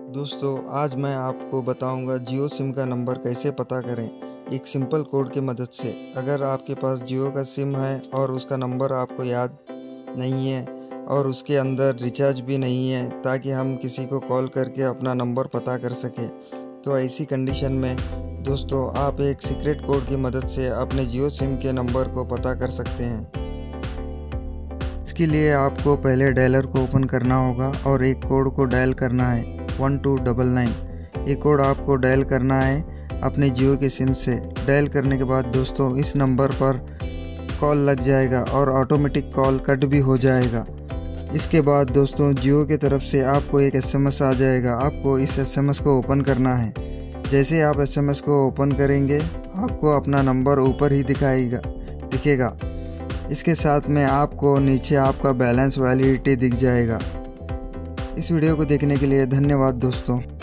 दोस्तों आज मैं आपको बताऊंगा जियो सिम का नंबर कैसे पता करें एक सिंपल कोड की मदद से। अगर आपके पास जियो का सिम है और उसका नंबर आपको याद नहीं है और उसके अंदर रिचार्ज भी नहीं है ताकि हम किसी को कॉल करके अपना नंबर पता कर सके, तो ऐसी कंडीशन में दोस्तों आप एक सीक्रेट कोड की मदद से अपने जियो सिम के नंबर को पता कर सकते हैं। इसके लिए आपको पहले डायलर को ओपन करना होगा और एक कोड को डायल करना है 1299। ये कोड आपको डायल करना है अपने जियो के सिम से। डायल करने के बाद दोस्तों इस नंबर पर कॉल लग जाएगा और ऑटोमेटिक कॉल कट भी हो जाएगा। इसके बाद दोस्तों जियो की तरफ से आपको एक एसएमएस आ जाएगा। आपको इस एसएमएस को ओपन करना है। जैसे आप एसएमएस को ओपन करेंगे आपको अपना नंबर ऊपर ही दिखेगा। इसके साथ में आपको नीचे आपका बैलेंस वैलिडिटी दिख जाएगा। इस वीडियो को देखने के लिए धन्यवाद दोस्तों।